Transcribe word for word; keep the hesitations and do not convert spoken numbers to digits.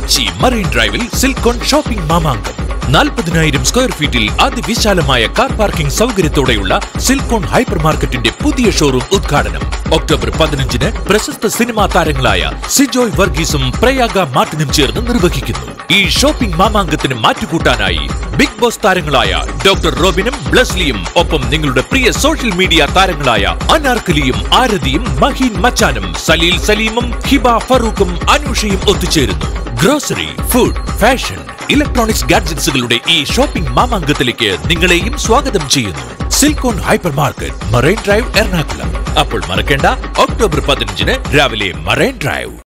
Kochi marine ഡ്രൈവിൽ Silcon shopping മാമാങ്കം. നാൽപ്പതിനായിരം സ്ക്വയർ ഫീറ്റിൽ അതിവിശാലമായ കാർ പാർക്കിംഗ് സൗകര്യത്തോടെയുള്ള സിൽക്കോൺ ഹൈപ്പർ മാർക്കറ്റിന്റെ പുതിയ ഷോറൂം ഉദ്ഘാടനം ഒക്ടോബർ പതിനഞ്ചിന് പ്രശസ്ത സിനിമാ താരങ്ങളായ സിജോയ് വർഗീസും പ്രയാഗ മാർട്ടിനും ചേർന്ന് നിർവഹിക്കുന്നു. ഈ ഷോപ്പിംഗ് മാമാങ്കത്തിന് മാറ്റുകൂട്ടാനായി ബിഗ് ബോസ് താരങ്ങളായ ഡോക്ടർ റോബിനും ബ്ലസ്ലിയും ഒപ്പം നിങ്ങളുടെ പ്രിയ സോഷ്യൽ മീഡിയ താരങ്ങളായ അനാർക്കലിയും ആരതിയും മഹീൻ മച്ചാനും സലീൽ സലീമും ഹിബ ഫറൂഖും അനൂഷയും ഒത്തുചേരുന്നു. ഗ്രോസറി, ഫുഡ്, ഫാഷൻ, ഇലക്ട്രോണിക്സ് ഗാഡ്ജറ്റ്സുകളുടെ ഈ ഷോപ്പിംഗ് മാമാങ്കത്തിലേക്ക് നിങ്ങളെയും സ്വാഗതം ചെയ്യുന്നു. Silcon hyper market, marine drive, Ernakulam. അപ്പോൾ മറക്കേണ്ട, ഒക്ടോബർ പതിനഞ്ചിന് രാവിലെ മറൈൻ ഡ്രൈവ്.